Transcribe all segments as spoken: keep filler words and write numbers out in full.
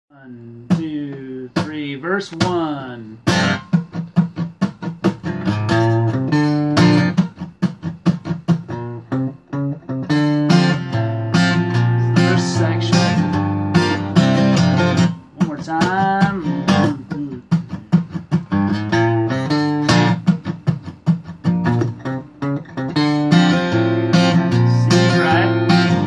One, two, three, verse one. First section. One more time. See, right?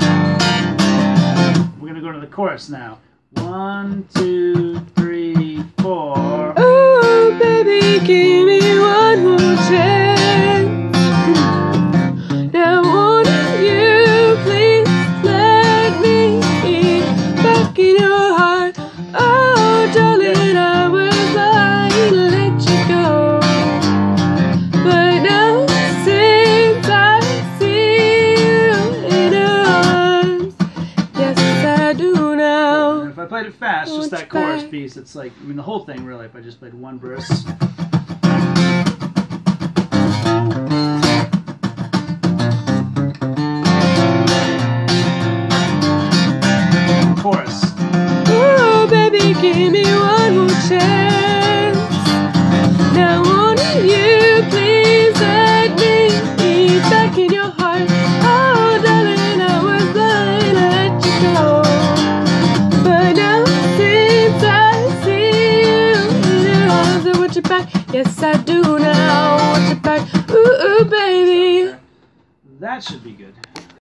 We're gonna go to the chorus now. One, two, three, four. Oh, baby, give me one more chance. Now, won't you please let me in back in your heart? Oh, darling, I was lying to let you go. But now, since I see you in your arms, yes, I do now. If I played it fast, just that chorus piece, it's like, I mean, the whole thing really, if I just played one verse. Chorus. Oh, baby, give me one more chance. Now, won't you please let me be back in your heart? Oh, darling, I was lying to let you go. But now, since I see you in your arms, I want you back. Yes, I do now. I want you back. Ooh, ooh, baby. That should be good.